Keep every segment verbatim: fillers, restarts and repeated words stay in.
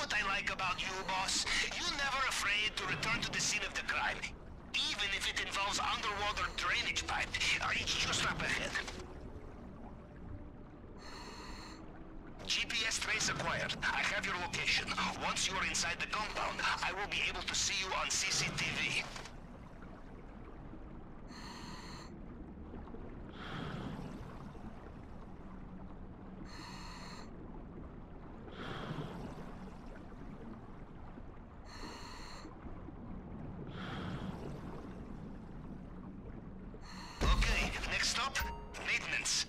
what I like about you, boss? You're never afraid to return to the scene of the crime. Even if it involves underwater drainage pipe. Uh, it's just up ahead. G P S trace acquired. I have your location. Once you're inside the compound, I will be able to see you on C C T V. Okay, next stop, maintenance.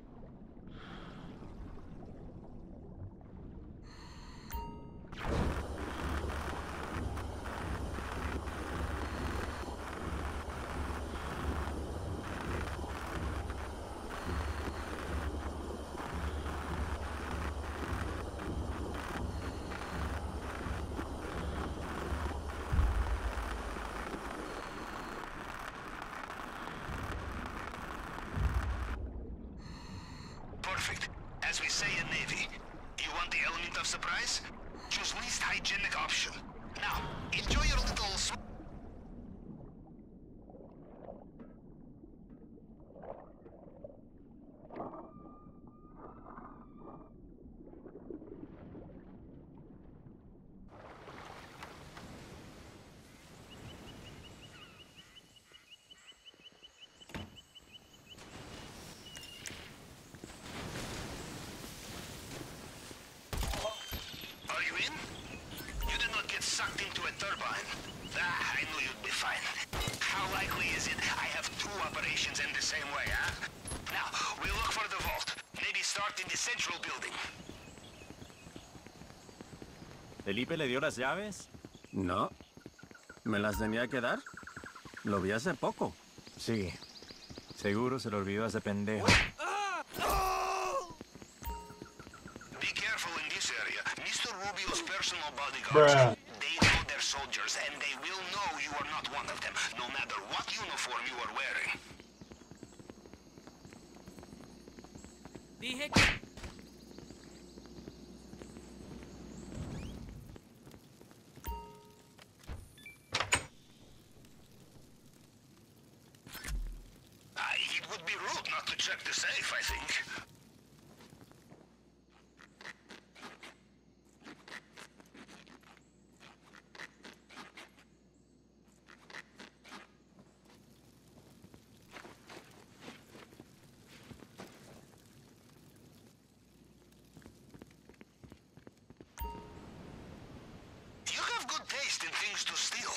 Perfect. As we say in Navy, you want the element of surprise? Choose least hygienic option. Now, enjoy your little... sw- Are you in? You did not get sucked into a turbine. Ah, I knew you'd be fine. How likely is it I have two operations in the same way, huh? Now, we'll look for the vault. Maybe start in the central building. ¿Felipe le dio las llaves? No. ¿Me las tenía que dar? Lo vi hace poco. Sí. Seguro se lo olvidó a ese pendejo. Be careful in this area. Mister Rubio's personal bodyguards. Bruh. They know their soldiers, and they will know you are not one of them, no matter what uniform you are wearing. Dije que... Uh, it would be rude not to check the safe, I think. You have good taste in things to steal.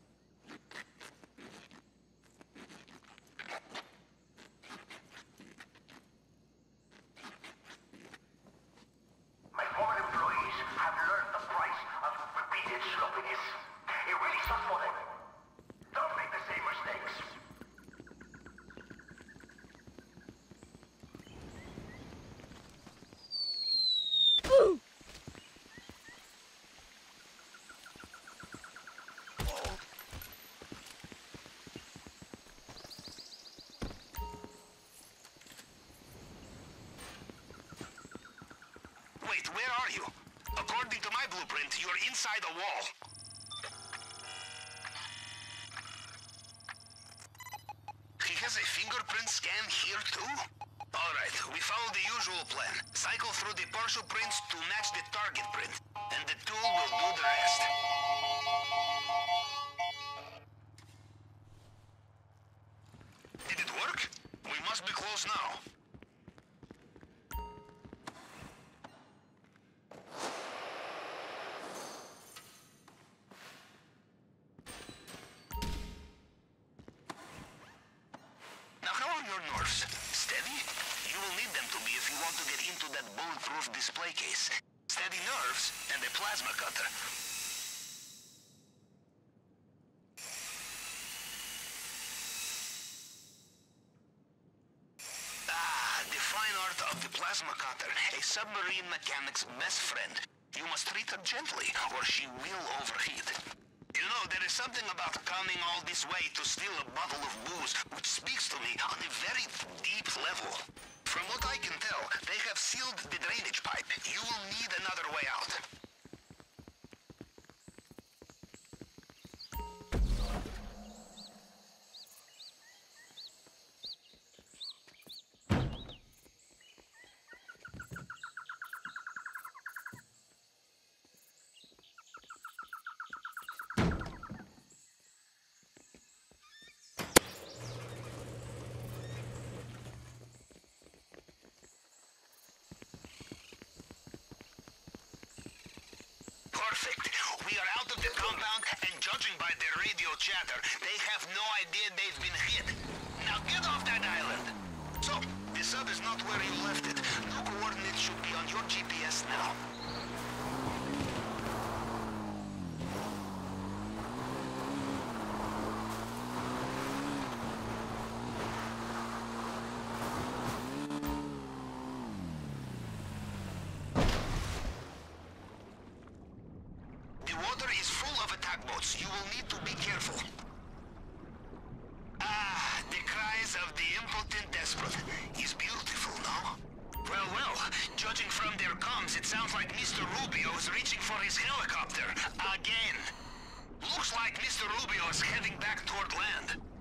My former employees have learned the price of repeated sloppiness. It really sucks for them. Don't make the same mistakes. Wait, where are you? According to my blueprint, you're inside a wall. He has a fingerprint scan here too? Alright, we follow the usual plan. Cycle through the partial prints to match the target print. And the tool will do the rest. Did it work? We must be close now. Now, how are your nerves? Steady? You will need them to be if you want to get into that bulletproof display case. Steady nerves and a plasma cutter. Ah, the fine art of the plasma cutter, a submarine mechanic's best friend. You must treat her gently, or she will overheat. You know, there is something about coming all this way to steal a bottle of booze which speaks to me on a very deep level. From what I can tell, they have sealed the drainage pipe. You will need another way out. the compound, and judging by their radio chatter, they have no idea they've been hit. Now get off that island! So, the sub is not where you left it. No coordinates should be on your G P S now. The water is full of attack boats. You will need to be careful. Ah, the cries of the impotent desperate. Is beautiful, no? Well, well, judging from their comms, it sounds like Mister Rubio is reaching for his helicopter. Again. Looks like Mister Rubio is heading back toward land.